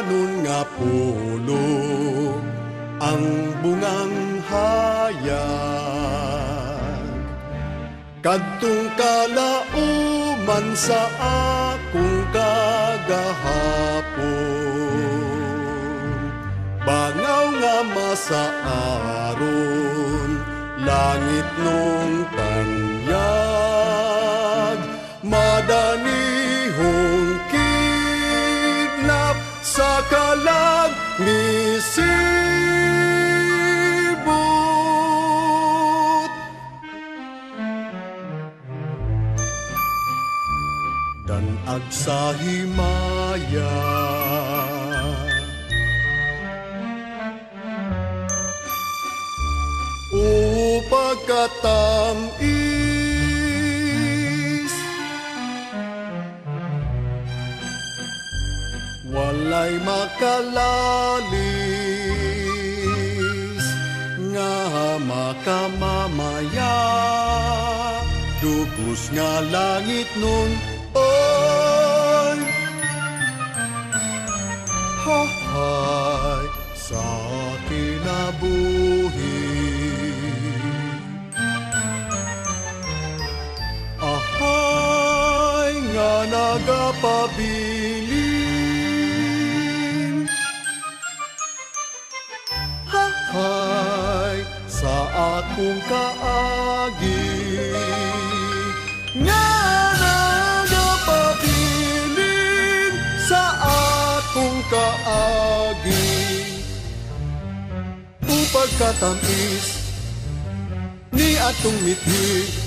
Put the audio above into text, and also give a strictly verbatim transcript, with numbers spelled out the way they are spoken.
danon nga pulo ang bungang hayag. Kadtong kalauman sa akong kagahapon, bangaw nga masaaron langit nung tanyag, madanihong kidnap sa kalag ni sibut. Danag sa himaya, o pagkatamis, walay makalalis nga makamamaya, dugos nga langit nun oy hahay sa kinabuhi. Ahay nga nagapabilin, hahay sa akong kaagi, nga nagapabilin sa akong kaagi. Upag katamis ni atong mithi,